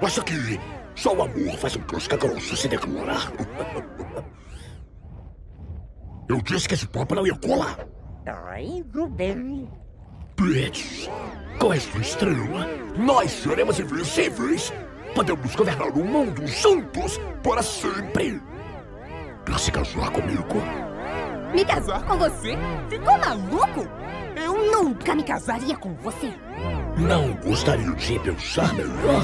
Acho que só o amor faz um casca grossa se declarar. Eu disse que esse papo não ia colar. Tudo bem. Bitch, com esta estrela, nós seremos invencíveis. Podemos governar o mundo juntos para sempre. Quer se casar comigo? Me casar com você? Ficou maluco? Eu nunca me casaria com você. Não gostaria de pensar melhor?